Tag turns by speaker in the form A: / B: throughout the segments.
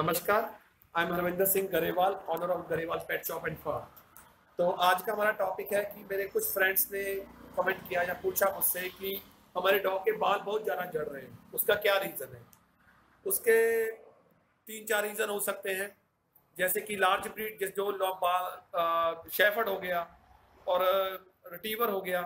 A: नमस्कार, I am Ravinder Singh Grewal, owner of Grewal pet shop and farm. तो आज का हमारा टॉपिक है कि मेरे कुछ फ्रेंड्स ने कमेंट किया या पूछा मुझसे कि हमारे डॉग के बाल बहुत ज़्यादा झड़ रहे हैं, उसका क्या रीज़न है। उसके 3-4 रीज़न हो सकते हैं, जैसे कि लार्ज ब्रीड जैसे जो शेफर्ड हो गया और रिटीवर हो गया,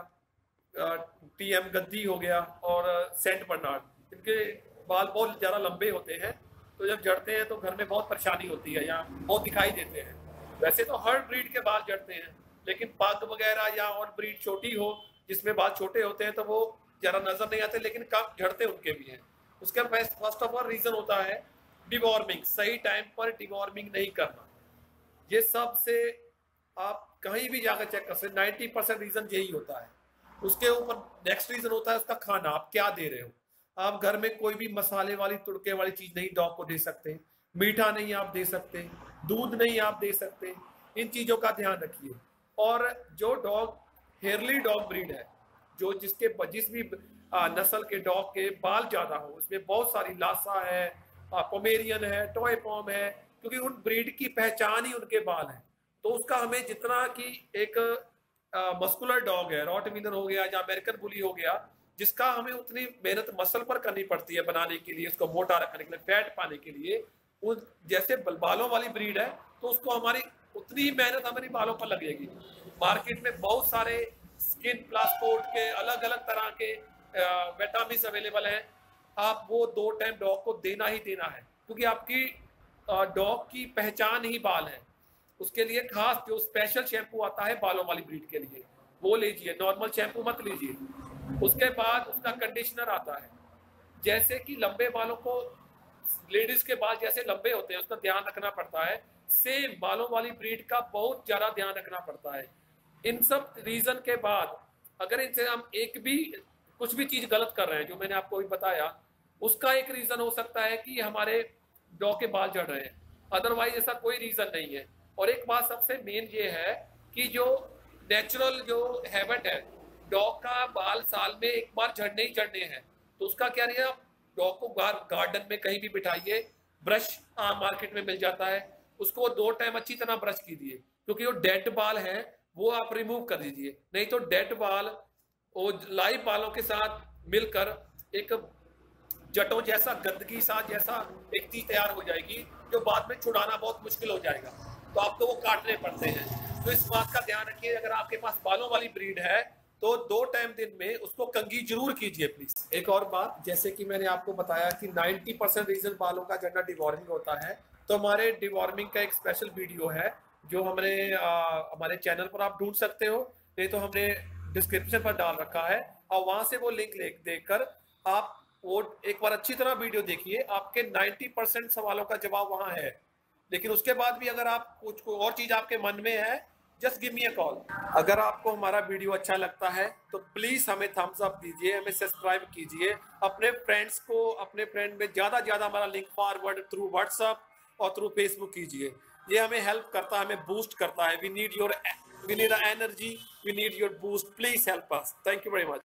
A: टीएम गद्दी हो गया और सेंट बर्नार्ड। इनके बाल बहुत ज़्यादा लंबे होते हैं, तो जब झड़ते हैं तो घर में बहुत परेशानी होती है या बहुत दिखाई देते हैं। वैसे तो हर ब्रीड के बाल झड़ते हैं, लेकिन पग वगैरह या और ब्रीड छोटी हो जिसमें बाल छोटे होते हैं तो वो ज़्यादा नजर नहीं आते, लेकिन कम झड़ते उनके भी हैं। उसका फर्स्ट ऑफ ऑल रीज़न होता है डिवॉर्मिंग, सही टाइम पर डिवॉर्मिंग नहीं करना। ये सबसे आप कहीं भी जाकर चेक कर सकते, 90% रीज़न यही होता है। उसके ऊपर नेक्स्ट रीज़न होता है उसका खाना, आप क्या दे रहे हो। आप घर में कोई भी मसाले वाली तुड़के वाली चीज़ नहीं डॉग को दे सकते, मीठा नहीं आप दे सकते, दूध नहीं आप दे सकते। इन चीज़ों का ध्यान रखिए। और जो डॉग हेयरली डॉग ब्रीड है, जो जिस भी नस्ल के डॉग के बाल ज़्यादा हो, उसमें बहुत सारी लासा है, पोमेरियन है, टॉय पॉम है, क्योंकि उन ब्रीड की पहचान ही उनके बाल है। तो उसका हमें जितना कि एक मस्कुलर डॉग है, रॉटवीलर हो गया या अमेरिकन बुली हो गया, जिसका हमें उतनी मेहनत मसल पर करनी पड़ती है बनाने के लिए, उसको मोटा रखने के लिए, फैट पाने के लिए। उस जैसे बालों वाली ब्रीड है तो उसको हमारी उतनी ही मेहनत हमारी बालों पर लगेगी। मार्केट में बहुत सारे स्किन प्लास्पोर्ट के अलग अलग तरह के विटामिन अवेलेबल हैं। आप वो 2 टाइम डॉग को देना ही देना है, क्योंकि आपकी डॉग की पहचान ही बाल है। उसके लिए खास जो स्पेशल शैम्पू आता है बालों वाली ब्रीड के लिए, वो लीजिए, नॉर्मल शैम्पू मत लीजिए। उसके बाद उसका कंडीशनर आता है। जैसे कि लंबे बालों को, लेडीज के बाल जैसे लंबे होते हैं उसका ध्यान रखना पड़ता है, सेम बालों वाली ब्रीड का बहुत ज्यादा ध्यान रखना पड़ता है। इन सब रीजन के बाद अगर इनसे हम एक भी कुछ भी चीज गलत कर रहे हैं, जो मैंने आपको अभी बताया, उसका एक रीजन हो सकता है कि हमारे डॉग के बाल झड़ रहे हैं, अदरवाइज ऐसा कोई रीजन नहीं है। और एक बात सबसे मेन ये है कि जो नेचुरल जो हैबिट है, डॉग का बाल साल में एक बार झड़ने ही झड़ने हैं, तो उसका क्या नहीं है, आप डॉग को गार्डन में कहीं भी बिठाइए, ब्रश मार्केट में मिल जाता है, उसको 2 टाइम अच्छी तरह ब्रश कीजिए, क्योंकि वो डेड बाल है वो आप रिमूव कर दीजिए। नहीं तो डेड बाल वो लाइव बालों के साथ मिलकर एक जटों जैसा, गंदगी सा जैसा एक चीज तैयार हो जाएगी, जो बाद में छुड़ाना बहुत मुश्किल हो जाएगा, तो आपको वो काटने पड़ते हैं। तो इस बात का ध्यान रखिए, अगर आपके पास बालों वाली ब्रीड है तो 2 टाइम दिन में उसको कंघी जरूर कीजिए प्लीज। एक और बात, जैसे कि मैंने आपको बताया कि 90% रीजन बालों का झड़ना डिवॉर्मिंग होता है, तो हमारे डिवॉर्मिंग का एक स्पेशल वीडियो है जो हमारे चैनल पर आप ढूंढ सकते हो, नहीं तो हमने डिस्क्रिप्शन पर डाल रखा है, और वहां से वो लिंक देखकर आप वो एक बार अच्छी तरह वीडियो देखिए। आपके 90% सवालों का जवाब वहां है। लेकिन उसके बाद भी अगर आप कुछ और चीज आपके मन में है, just give me a call. अगर आपको हमारा वीडियो अच्छा लगता है तो प्लीज हमें थम्स अप दीजिए, हमें सब्सक्राइब कीजिए, अपने फ्रेंड्स को, अपने फ्रेंड में ज्यादा ज्यादा हमारा लिंक फॉरवर्ड थ्रू व्हाट्सएप और थ्रू फेसबुक कीजिए। ये हमें हेल्प करता है, हमें बूस्ट करता है। We need energy, we need your boost, please help us. Thank you very much.